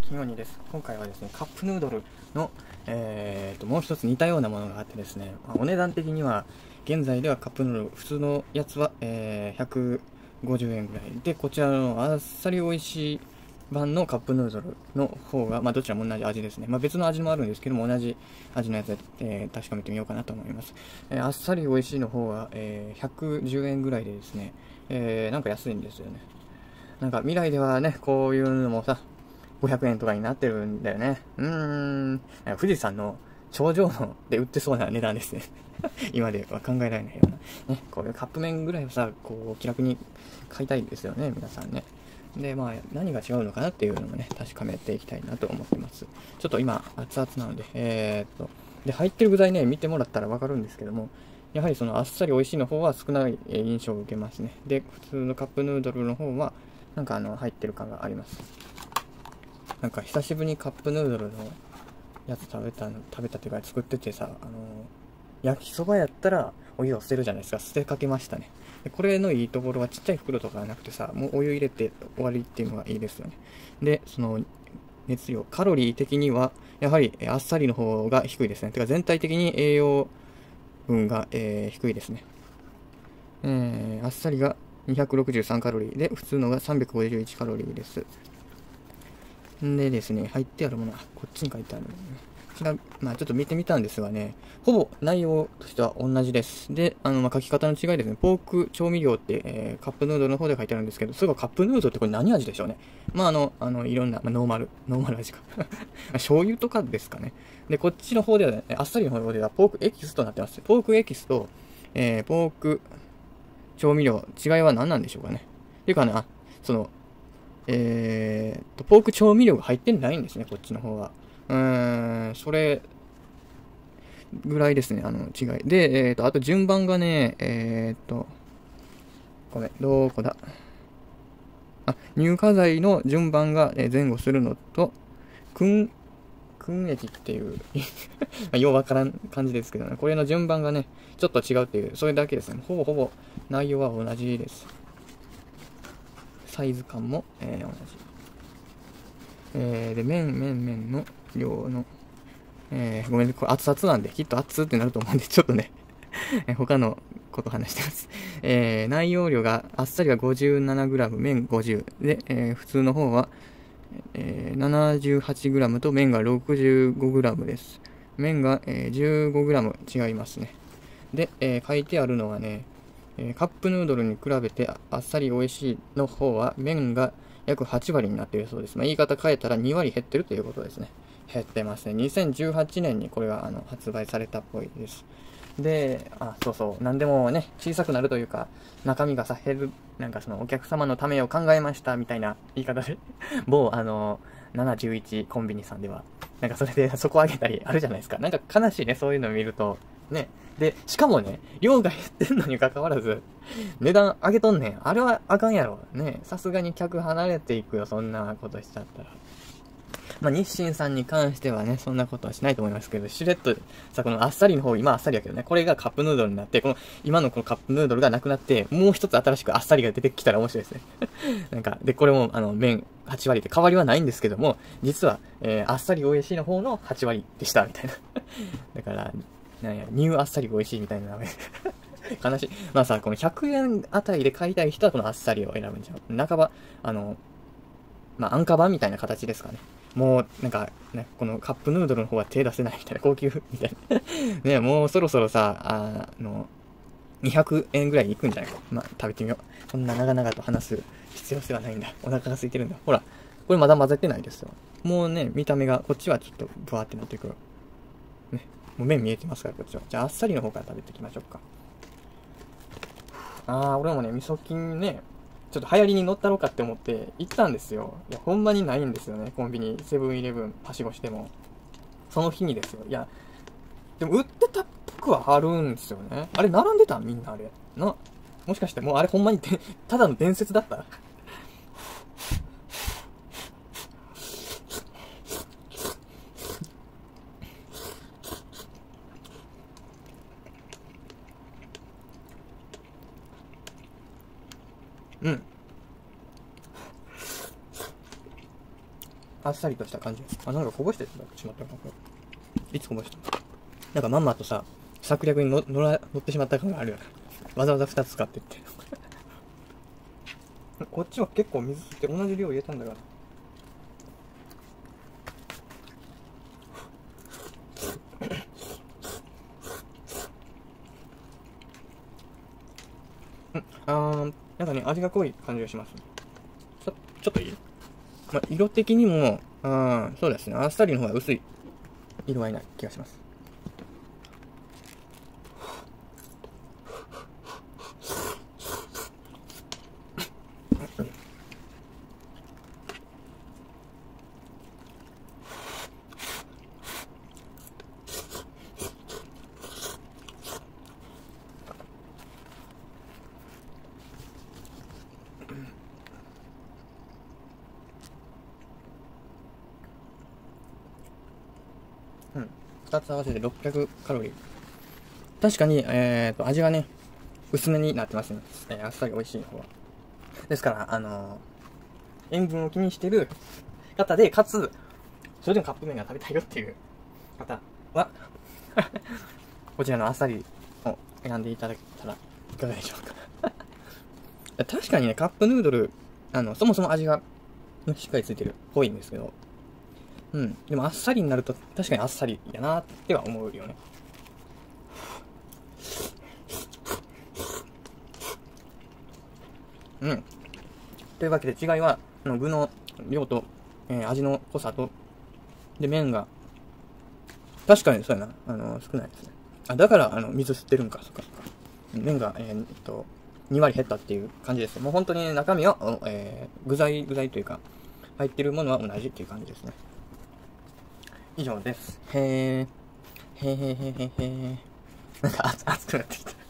金鬼です。今回はですね、カップヌードルの、もう一つ似たようなものがあってですね、お値段的には、現在ではカップヌードル、普通のやつは、150円ぐらいで、こちらのあっさり美味しい版のカップヌードルの方が、どちらも同じ味ですね。別の味もあるんですけども、同じ味のやつで、確かめてみようかなと思います。あっさり美味しいの方は、110円ぐらいでですね、なんか安いんですよね。なんか未来ではね、こういうのもさ、500円とかになってるんだよね。富士山の頂上ので売ってそうな値段ですね。今では考えられないような。ね、こういうカップ麺ぐらいをさ、こう、気楽に買いたいですよね、皆さんね。で、何が違うのかなっていうのもね、確かめていきたいなと思ってます。ちょっと今、熱々なので、で、入ってる具材ね、見てもらったらわかるんですけども、やはりそのあっさり美味しいの方は少ない印象を受けますね。で、普通のカップヌードルの方は、なんか入ってる感があります。なんか久しぶりにカップヌードルのやつ食べたっていうか作っててさ、焼きそばやったらお湯を捨てるじゃないですか。捨てかけましたね。でこれのいいところはちっちゃい袋とかなくてさ、もうお湯入れて終わりっていうのがいいですよね。で、その熱量、カロリー的には、やはりあっさりの方が低いですね。てか全体的に栄養分が、低いですね。あっさりが263カロリーで、普通のが351カロリーです。でですね、入ってあるものは、こっちに書いてある、こちら、ちょっと見てみたんですがね、ほぼ内容としては同じです。で、書き方の違いですね。ポーク調味料って、カップヌードルの方で書いてあるんですけど、そういえばカップヌードルってこれ何味でしょうね。いろんな、ノーマル味か。醤油とかですかね。で、こっちの方ではね、あっさりの方ではポークエキスとなってます。ポークエキスと、ポーク調味料、違いは何なんでしょうかね。っていうかね、ポーク調味料が入ってないんですね、こっちの方は。それぐらいですね、違い。で、あと順番がね、ごめん、どこだ。乳化剤の順番が前後するのと、燻液っていうようわからん感じですけどね、これの順番がね、ちょっと違うっていう、それだけですね。ほぼ内容は同じです。サイズ感も、同じ。で、麺の量の、ごめんね、これ熱々なんで、きっと熱ってなると思うんで、ちょっとね、他のこと話してます。内容量が、あっさりは 57g、麺50。で、普通の方は、78g と麺が 65g です。麺が、15g 違いますね。で、書いてあるのはね、カップヌードルに比べてあっさり美味しいの方は麺が約8割になっているそうです。言い方変えたら2割減ってるということですね。減ってますね。2018年にこれが発売されたっぽいです。で、そうそう、何でもね、小さくなるというか、中身がさ、減る、なんかそのお客様のためを考えましたみたいな言い方で、某711コンビニさんでは、なんかそれで底上げたりあるじゃないですか。なんか悲しいね、そういうのを見ると。ね。で、しかもね、量が減ってんのに関わらず、値段上げとんねん。あれはあかんやろ。ね。さすがに客離れていくよ、そんなことしちゃったら。日清さんに関してはね、そんなことはしないと思いますけど、シュレッド、さ、このあっさりの方、今あっさりやけどね、これがカップヌードルになって、今のこのカップヌードルがなくなって、もう一つ新しくあっさりが出てきたら面白いですね。なんか、で、これも、麺8割って変わりはないんですけども、実は、あっさり美味しいの方の8割でした、みたいな。だから、ニューあっさり美味しいみたいな名前。悲しい。この100円あたりで買いたい人はこのあっさりを選ぶんじゃん。半ば、安価版みたいな形ですかね。もう、なんか、ね、このカップヌードルの方は手出せないみたいな、高級みたいな。ね、もうそろそろさ、200円ぐらいいくんじゃないか。食べてみよう。そんな長々と話す必要性はないんだ。お腹が空いてるんだ。ほら、これまだ混ぜてないですよ。もうね、見た目が、こっちはちょっとブワーってなってくる。ね、もう麺見えてますから、こっちは。じゃあ、あっさりの方から食べていきましょうか。俺もね、味噌菌ね、ちょっと流行りに乗ったろうかって思って行ったんですよ。いや、ほんまにないんですよね。コンビニ、セブンイレブン、はしごしても。その日にですよ。いや、でも売ってたっぽくはあるんですよね。あれ、並んでたみんなあれ。もしかしてもうあれほんまにただの伝説だったうん。 あっさりとした感じ。あ、なんかこぼしてしまったのか、これ。いつこぼしたの？なんかまんまとさ、策略に乗ってしまった感があるよね。わざわざ2つ使ってって。こっちは結構水って同じ量入れたんだから。なんかね、味が濃い感じがします。ちょっといい？まあ、色的にも、そうですね、あっさりの方が薄い色合いな気がします。うん。2つ合わせて600カロリー。確かに、味がね、薄めになってますね。あっさり美味しい方は。ですから、塩分を気にしてる方で、かつ、それでもカップ麺が食べたいよっていう方は、こちらのあっさりを選んでいただけたらいかがでしょうか。確かにね、カップヌードル、そもそも味がしっかりついてるっぽいんですけど、うん。でもあっさりになると確かにあっさりやなっては思うよね。うん。というわけで違いは、具の量と、味の濃さと、で、麺が、確かにそうやな、少ないですね。あ、だから、水吸ってるんか、そっかそっか。麺が、2割減ったっていう感じです。もう本当に中身は、具材というか、入ってるものは同じっていう感じですね。以上です。へー。なんか熱くなってきた。